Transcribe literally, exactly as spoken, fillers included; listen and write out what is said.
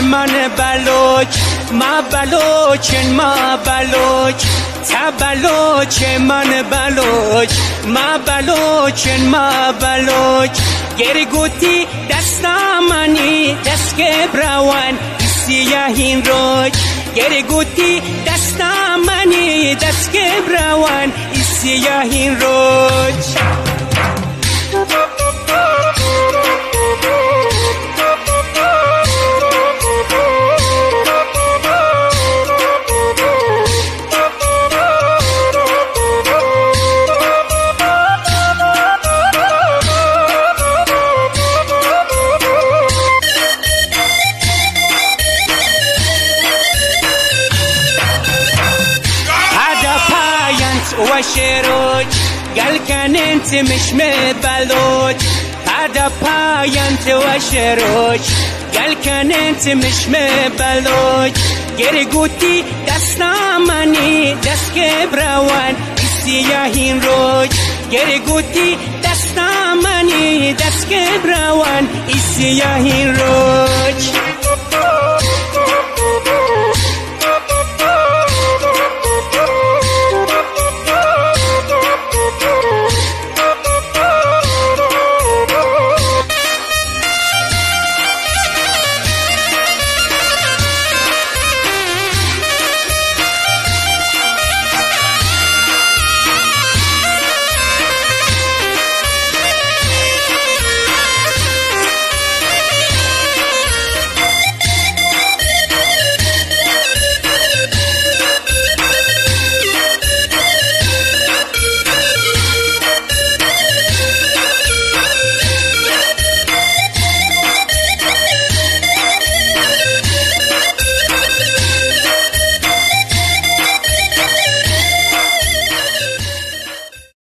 من بلوچ ما بلوچن ما بلوچ تا بلوچ من بلوچ ما بلوچن ما بلوچ گرگوتی دستا منی دست براوان سیاهین روچ گرگوتی دستا منی دست براوان سیاهین روچ وشروج قال كان انت مش مبلوج هذا باينت وشروج قال كان انت مش مبلوج گرگوتی دستا منی دست براوان سیاهین روج گرگوتی دستا منی دست براوان سیاهین روج